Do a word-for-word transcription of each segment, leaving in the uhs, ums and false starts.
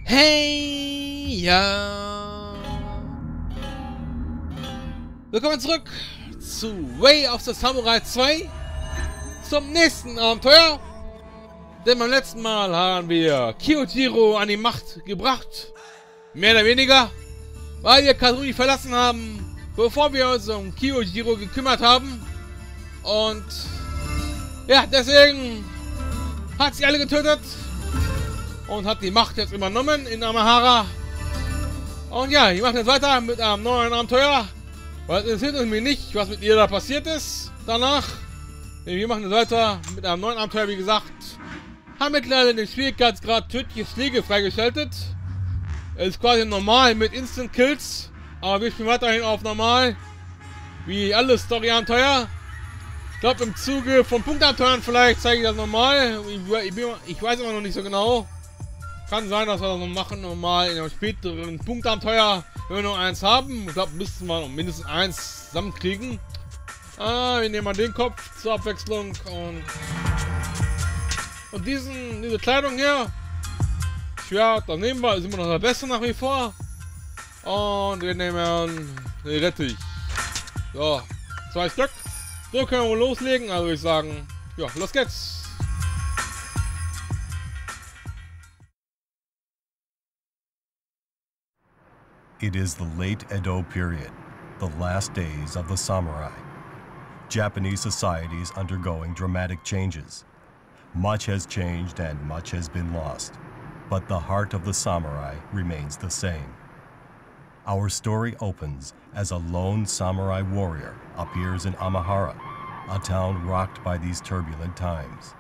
Hey, ja. Willkommen zurück zu Way of the Samurai zwei. Zum nächsten Abenteuer. Denn beim letzten Mal haben wir Kyojiro an die Macht gebracht. Mehr oder weniger. Weil wir Kazumi verlassen haben, bevor wir uns um Kyojiro gekümmert haben. Und ja, deswegen hat sie alle getötet. Und hat die Macht jetzt übernommen in Amahara. Und ja, ich mache jetzt weiter mit einem neuen Abenteuer. Weil es interessiert mich nicht, was mit ihr da passiert ist. Danach. Wir machen jetzt weiter mit einem neuen Abenteuer, wie gesagt. Haben mittlerweile den Schwierigkeitsgrad tödliche Schläge freigeschaltet. Es ist quasi normal mit Instant Kills. Aber wir spielen weiterhin auf normal. Wie alle Story-Abenteuer. Ich glaube, im Zuge von Punktabenteuern vielleicht zeige ich das normal. Ich, ich, ich weiß immer noch nicht so genau. Kann sein, dass wir das noch machen, normal in einem späteren Punktabenteuer, wenn wir nur eins haben. Ich glaube, müssten wir noch mindestens eins zusammenkriegen. Ah, wir nehmen mal den Kopf zur Abwechslung und und diesen, diese Kleidung hier. Schwert, das nehmen wir, ist immer noch der Beste nach wie vor. Und wir nehmen den Rettich. So, zwei Stück. So können wir loslegen, also ich sagen, ja, los geht's. It is the late Edo period, the last days of the samurai. Japanese society is undergoing dramatic changes. Much has changed and much has been lost, but the heart of the samurai remains the same. Our story opens as a lone samurai warrior appears in Amahara, a town rocked by these turbulent times.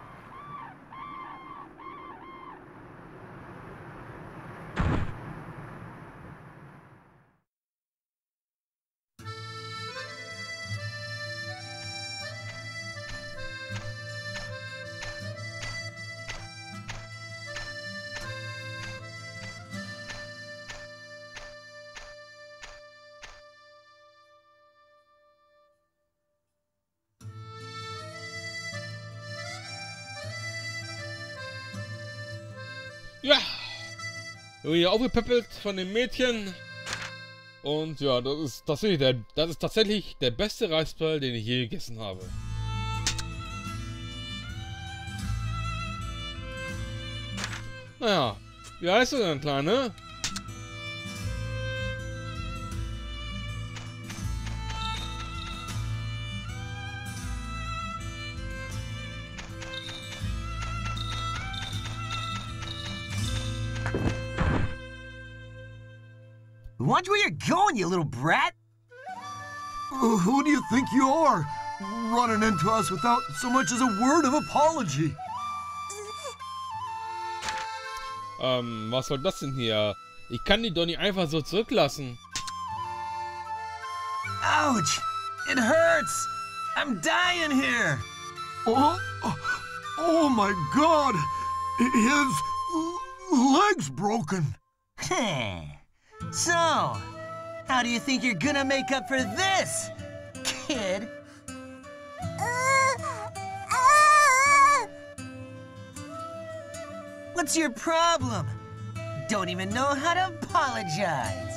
Ja, wir sind hier aufgepäppelt von dem Mädchen. Und ja, das ist tatsächlich der, das ist tatsächlich der beste Reisball, den ich je gegessen habe. Naja, wie heißt du denn, Kleine? Watch where you're going, you little brat! Uh, who do you think you are? Running into us without so much as a word of apology. Ähm, was soll das denn hier? Ich kann die doch nicht einfach so zurücklassen. Ouch! It hurts! I'm dying here! Oh, oh, oh my God! His leg's broken. So, how do you think you're gonna make up for this, kid? What's your problem? Don't even know how to apologize.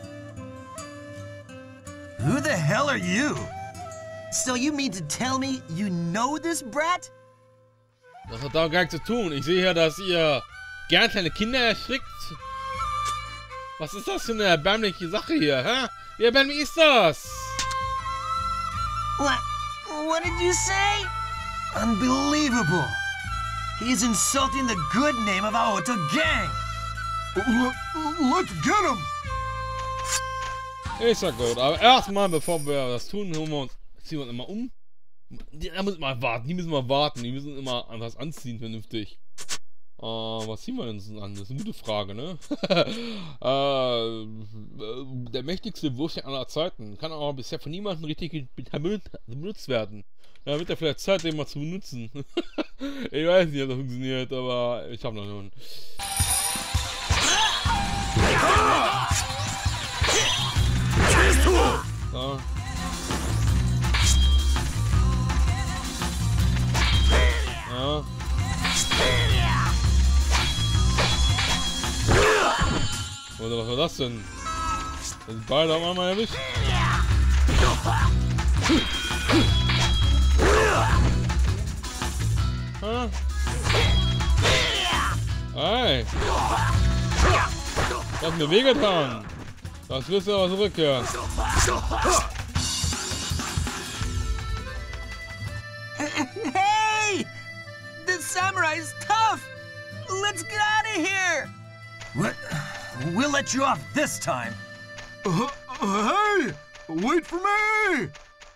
Who the hell are you? So you mean to tell me you know this brat? Das hat da gar nichts zu tun. Ich sehe ja, dass ihr gern kleine Kinder erschrickt. Was ist das für eine erbärmliche Sache hier, hä? Wie erbärmlich ist das? What? What did you say? Unbelievable. He is insulting the good name of Aoto Gang. Let's get him! Ist ja gut, aber erstmal, bevor wir das tun, holen wir uns, ziehen wir uns immer um. Die müssen mal warten, die müssen mal warten, die müssen immer was anziehen, vernünftig. Uh, was ziehen wir denn an? Das ist eine gute Frage, ne? uh, der mächtigste Würstchen aller Zeiten kann aber bisher von niemandem richtig benutzt werden. Da wird er vielleicht Zeit, den mal zu benutzen. Ich weiß nicht, ob das funktioniert, aber ich habe noch einen. So. Ja. Oder was war das denn? Das sind beide auf einmal erwischt. Ah. Hey! Das hat mir wehgetan! Das wirst du aber zurückkehren. Hey! The samurai is tough! Let's get out of here! What? We'll let you off this time. Uh, uh, hey! Wait for me!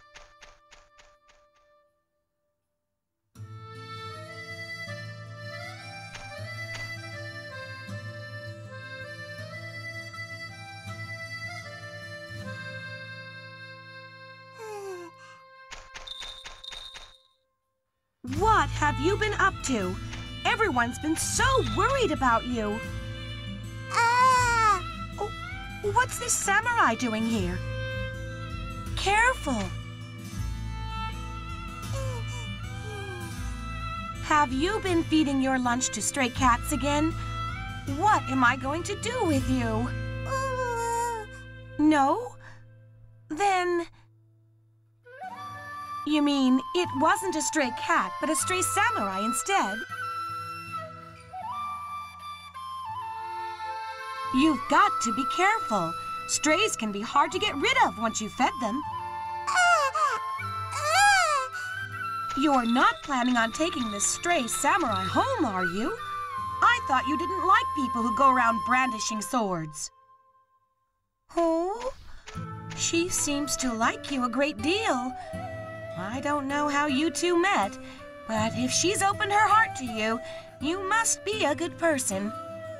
What have you been up to? Everyone's been so worried about you. Ah! Oh, what's this samurai doing here? Careful. Have you been feeding your lunch to stray cats again? What am I going to do with you? No? Then... You mean, it wasn't a stray cat, but a stray samurai instead? You've got to be careful. Strays can be hard to get rid of once you've fed them. You're not planning on taking this stray samurai home, are you? I thought you didn't like people who go around brandishing swords. Oh? She seems to like you a great deal. I don't know how you two met, but if she's opened her heart to you, you must be a good person.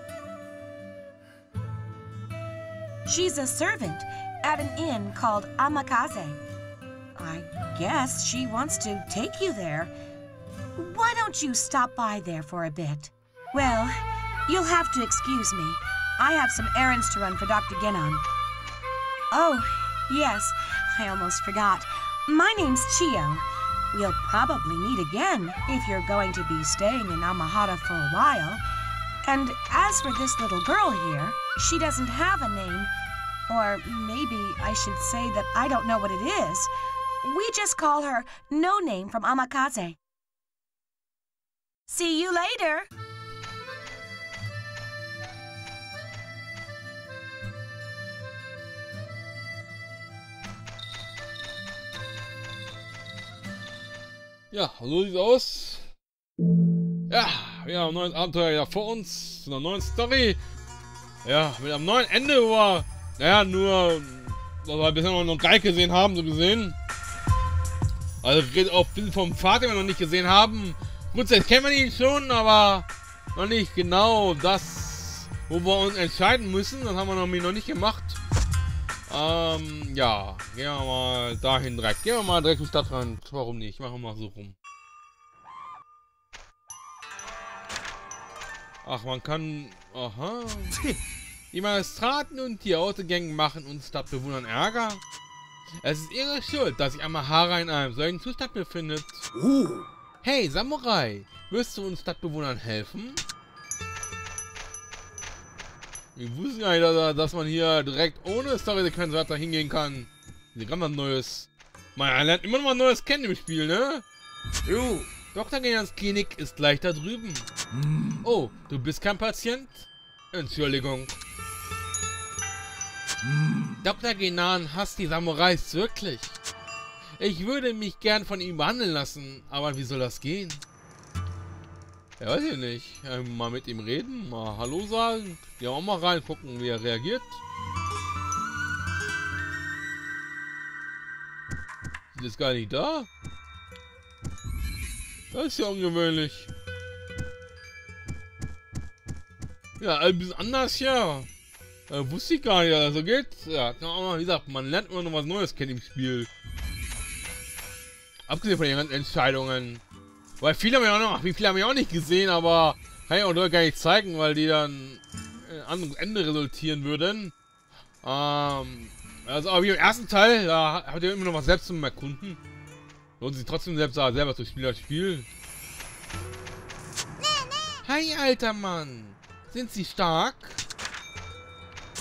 She's a servant at an inn called Amakaze. I guess she wants to take you there. Why don't you stop by there for a bit? Well, you'll have to excuse me. I have some errands to run for Doctor Genon. Oh, yes, I almost forgot. My name's Chio. We'll probably meet again if you're going to be staying in Amahara for a while. And as for this little girl here, she doesn't have a name. Or maybe I should say that I don't know what it is. We just call her No Name from Amakaze. See you later. Ja, so sieht's aus. Ja, wir haben ein neues Abenteuer ja vor uns, zu einer neuen Story. Ja, mit einem neuen Ende, wo wir, naja, nur, was wir bisher noch gar nicht gesehen haben, so gesehen. Also, redet auch viel vom Vater, den wir noch nicht gesehen haben. Grundsätzlich kennen wir ihn schon, aber noch nicht genau das, wo wir uns entscheiden müssen. Das haben wir noch nicht gemacht. Ähm, ja, gehen wir mal dahin direkt. Gehen wir mal direkt zum Stadtrand. Warum nicht? Machen wir mal so rum. Ach, man kann... Aha. Die Magistraten und die Autogänge machen uns Stadtbewohnern Ärger. Es ist ihre Schuld, dass sich Amahara in einem solchen Zustand befindet. Hey, Samurai! Wirst du uns Stadtbewohnern helfen? Wir wussten ja nicht, dass man hier direkt ohne Story-Sequenz weiter hingehen kann. Hier kann man Neues. Man lernt immer noch mal Neues kennen im Spiel, ne? Jo. Doktor Genans Klinik ist gleich da drüben. Mm. Oh, du bist kein Patient? Entschuldigung. Mm. Doktor Genan hasst die Samurais wirklich. Ich würde mich gern von ihm behandeln lassen, aber wie soll das gehen? Ja, weiß ich nicht. Ähm, mal mit ihm reden, mal Hallo sagen. Gehen wir auch mal rein, gucken, wie er reagiert. Ist jetzt gar nicht da? Das ist ja ungewöhnlich. Ja, ein bisschen anders, ja. Äh, wusste ich gar nicht, dass das so geht. Ja, wie gesagt, man lernt immer noch was Neues kennen im Spiel. Abgesehen von den ganzen Entscheidungen. Weil viele haben ja auch noch, wie viele haben wir auch nicht gesehen, aber kann ich auch dort gar nicht zeigen, weil die dann ein anderes Ende resultieren würden. Ähm, also aber wie im ersten Teil, da habt ihr immer noch was selbst zum Erkunden. Lohnt sich trotzdem selbst selber zu spielen, das Spiel. Hi, alter Mann. Sind Sie stark?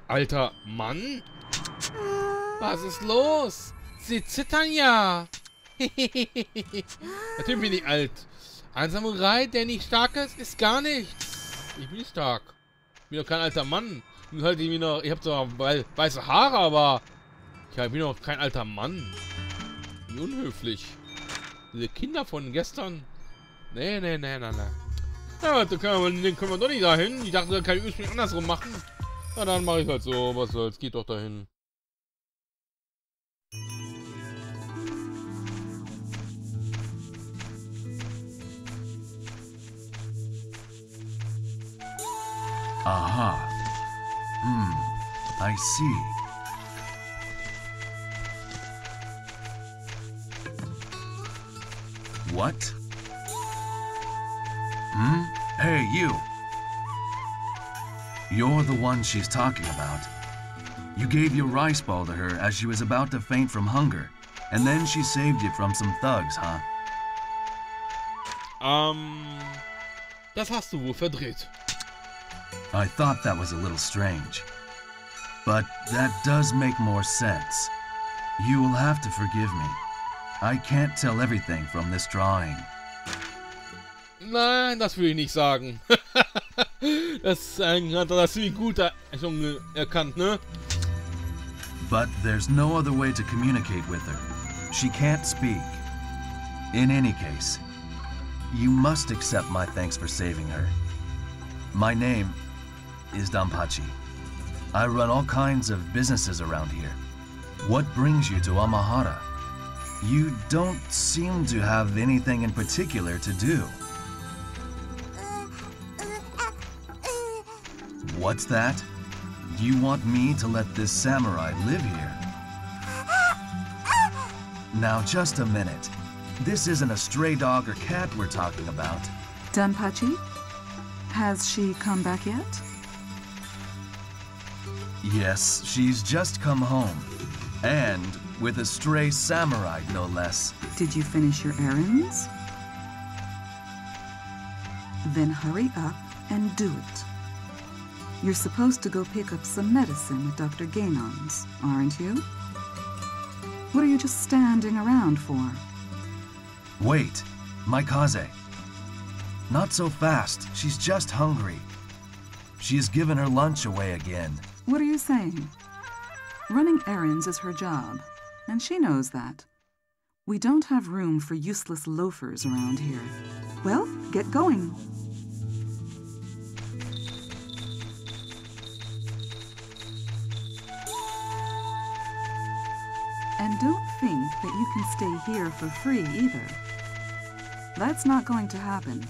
Alter Mann? Was ist los? Sie zittern ja. Natürlich bin ich alt. Ein Samurai, der nicht stark ist, ist gar nichts. Ich bin nicht stark. Ich bin doch kein alter Mann. Ich bin halt irgendwie noch, ich habe zwar weiße Haare, aber ich bin doch kein alter Mann. Wie unhöflich. Diese Kinder von gestern. Nee, nee, nee, nee, nee. Ja, da können wir, den können wir doch nicht dahin. Ich dachte, da kann ich ursprünglich andersrum machen. Na, dann mache ich halt so. Was soll's, geht doch dahin. Aha. Hmm. I see. What? Hmm? Hey, you. You're the one she's talking about. You gave your rice ball to her as she was about to faint from hunger, and then she saved you from some thugs, huh? Ähm, das hast du wohl verdreht. I thought that was a little strange. But that does make more sense. You will have to forgive me. I can't tell everything from this drawing. Nein, das will ich nicht sagen. Das äh, hat er ziemlich gut äh, schon erkannt, ne? But there's no other way to communicate with her. She can't speak. In any case, you must accept my thanks for saving her. My name is Danpachi. I run all kinds of businesses around here. What brings you to Amahara? You don't seem to have anything in particular to do. What's that? You want me to let this samurai live here? Now, just a minute. This isn't a stray dog or cat we're talking about. Danpachi? Has she come back yet? Yes, she's just come home. And with a stray samurai, no less. Did you finish your errands? Then hurry up and do it. You're supposed to go pick up some medicine at Doctor Gainon's, aren't you? What are you just standing around for? Wait, Maikaze. Not so fast. She's just hungry. She has given her lunch away again. What are you saying? Running errands is her job, and she knows that. We don't have room for useless loafers around here. Well, get going. And don't think that you can stay here for free either. That's not going to happen.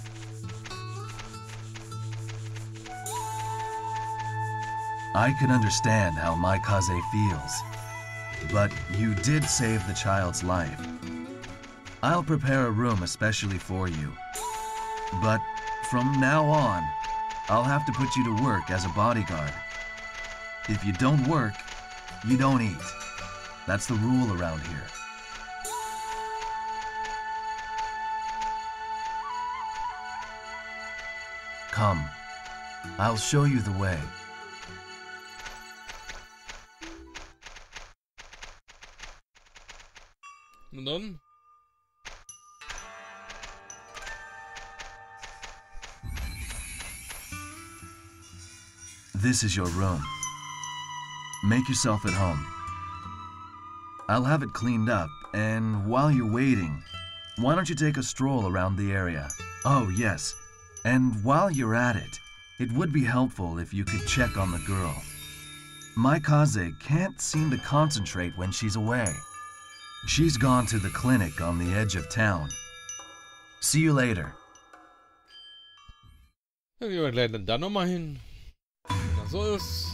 I can understand how Maikaze feels, but you did save the child's life. I'll prepare a room especially for you. But from now on, I'll have to put you to work as a bodyguard. If you don't work, you don't eat. That's the rule around here. Come, I'll show you the way. Und dann? This is your room. Make yourself at home. I'll have it cleaned up, and while you're waiting, why don't you take a stroll around the area? Oh, yes. And while you're at it, it would be helpful if you could check on the girl. Maikaze can't seem to concentrate when she's away. She's gone to the clinic on the edge of town. See you later. Dann gehen wir gleich da nochmal hin. Wenn das so ist.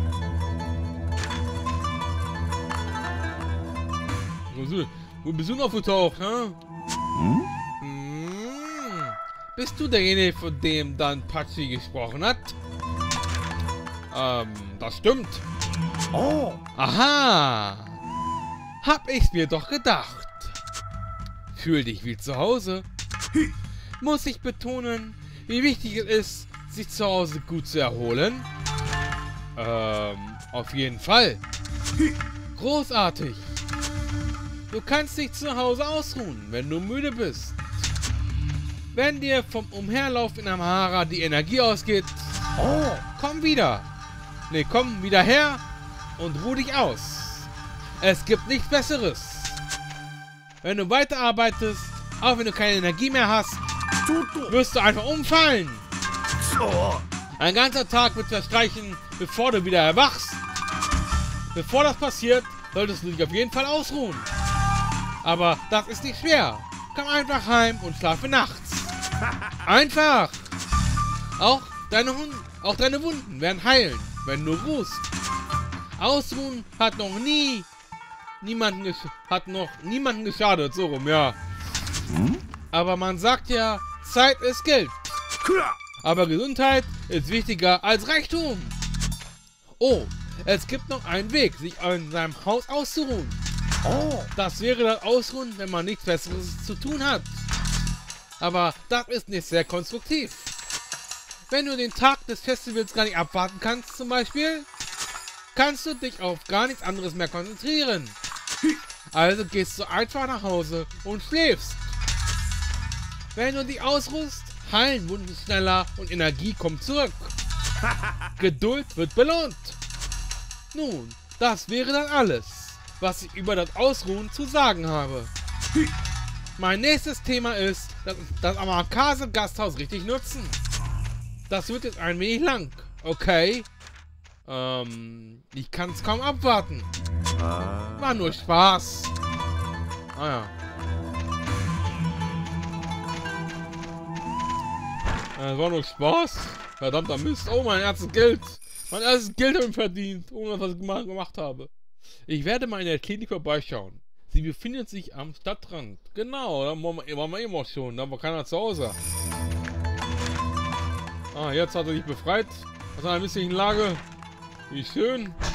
Wo bist du noch vertaucht, hä? Hm? Hm. Bist du derjenige, von dem Danpachi gesprochen hat? Ähm, das stimmt. Oh! Aha! Hab ich's mir doch gedacht. Fühl dich wie zu Hause. Muss ich betonen, wie wichtig es ist, sich zu Hause gut zu erholen? Ähm, auf jeden Fall. Großartig. Du kannst dich zu Hause ausruhen, wenn du müde bist. Wenn dir vom Umherlauf in Amhara die Energie ausgeht, oh, komm wieder. Ne, komm wieder her und ruh dich aus. Es gibt nichts Besseres. Wenn du weiterarbeitest, auch wenn du keine Energie mehr hast, wirst du einfach umfallen. Ein ganzer Tag wird verstreichen, bevor du wieder erwachst. Bevor das passiert, solltest du dich auf jeden Fall ausruhen. Aber das ist nicht schwer. Komm einfach heim und schlafe nachts. Einfach. Auch deine, Hund, auch deine Wunden werden heilen, wenn du ruhst. Ausruhen hat noch nie niemanden hat noch niemanden geschadet, so rum, ja. Aber man sagt ja, Zeit ist Geld. Aber Gesundheit ist wichtiger als Reichtum. Oh, es gibt noch einen Weg, sich in seinem Haus auszuruhen. Oh, das wäre das Ausruhen, wenn man nichts Besseres zu tun hat. Aber das ist nicht sehr konstruktiv. Wenn du den Tag des Festivals gar nicht abwarten kannst, zum Beispiel, kannst du dich auf gar nichts anderes mehr konzentrieren. Also gehst du einfach nach Hause und schläfst. Wenn du dich ausruhst, heilen Wunden schneller und Energie kommt zurück. Geduld wird belohnt. Nun, das wäre dann alles, was ich über das Ausruhen zu sagen habe. Mein nächstes Thema ist, das, das Amakase Gasthaus richtig nutzen. Das wird jetzt ein wenig lang, okay? Ähm, ich kann es kaum abwarten. War nur Spaß. Ah ja. Das war nur Spaß. Verdammter Mist. Oh, mein erstes Geld. Mein erstes Geld habe ich verdient, ohne was ich gemacht habe. Ich werde mal in der Klinik vorbeischauen. Sie befindet sich am Stadtrand. Genau, da waren wir, waren wir immer schon. Da war keiner zu Hause. Ah, jetzt hat er sich befreit. Aus einer misslichen Lage. Wie schön.